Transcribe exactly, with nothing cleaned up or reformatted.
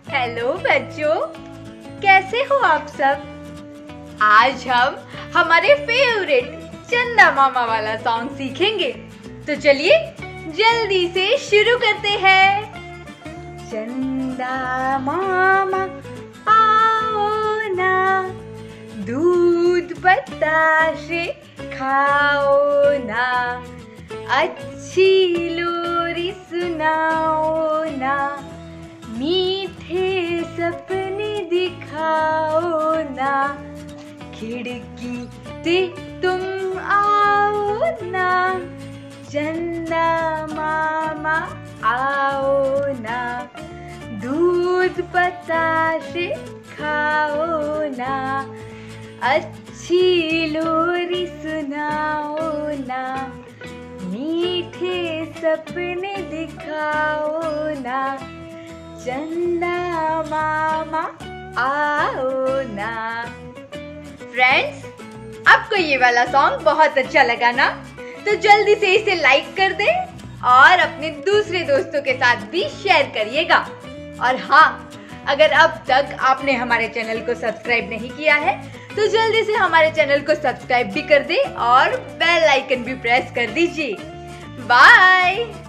Hello बच्चों, कैसे हो आप सब। आज हम हमारे फेवरेट चंदा मामा वाला सॉन्ग सीखेंगे, तो चलिए जल्दी से शुरू करते हैं। चंदा मामा आओ ना, दूध बताशे खाओ ना, अच्छी लोरी सुनाओ ना, मीठे सपने दिखाओ ना, खिड़की से तुम आओ ना, चंदा मामा आओ ना, दूध बताशे खाओ ना, अच्छी लोरी सुनाओ ना, मीठे सपने दिखाओ ना, चंदा मामा आओ ना। फ्रेंड्स, आपको ये वाला सॉन्ग बहुत अच्छा लगा ना? तो जल्दी से इसे लाइक कर दे और अपने दूसरे दोस्तों के साथ भी शेयर करिएगा। और हाँ, अगर अब तक आपने हमारे चैनल को सब्सक्राइब नहीं किया है तो जल्दी से हमारे चैनल को सब्सक्राइब भी कर दे और बेल आइकन भी प्रेस कर दीजिए। बाय।